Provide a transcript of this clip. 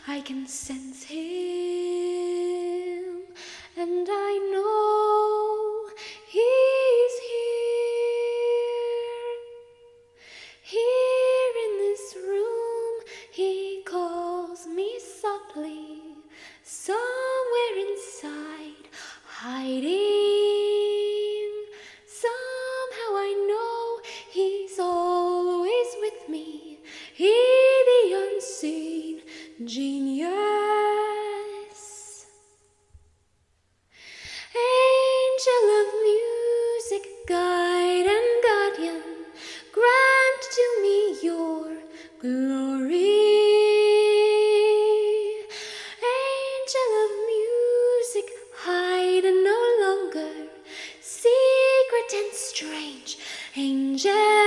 I can sense him, and I know he's here. Here in this room, he calls me softly, somewhere inside, hiding. Somehow I know he's always with me, he the unseen genius. Angel of music, guide and guardian, grant to me your glory. Angel of music, hide no longer, secret and strange angel.